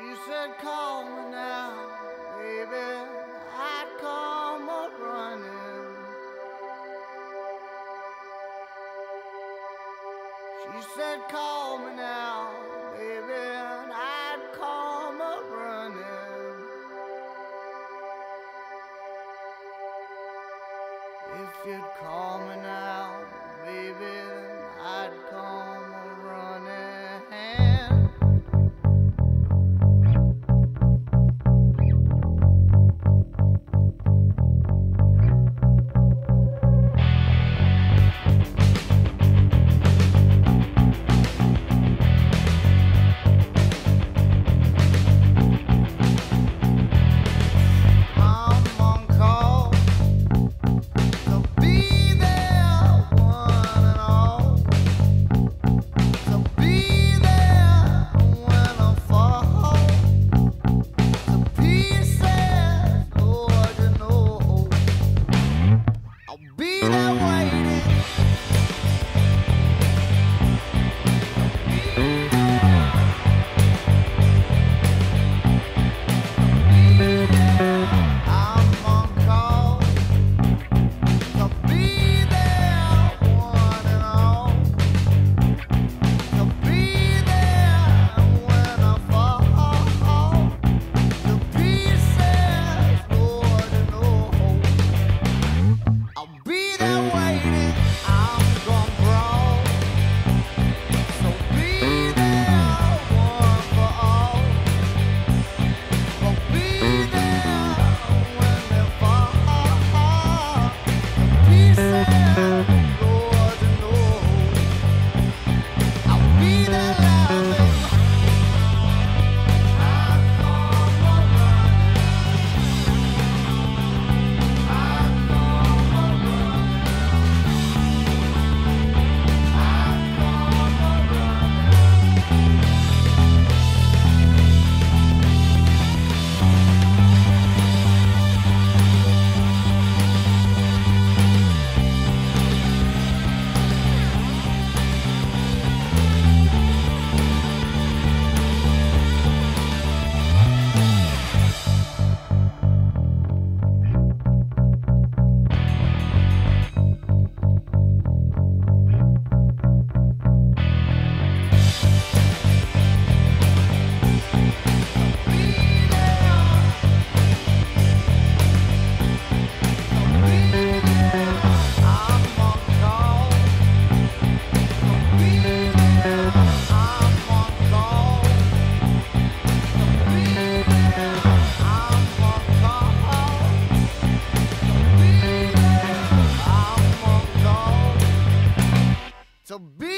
You said call me now, baby, I'd come a running. She said call me now, baby, and I'd come a running. If you'd call me now, baby, then I'd come a running. So be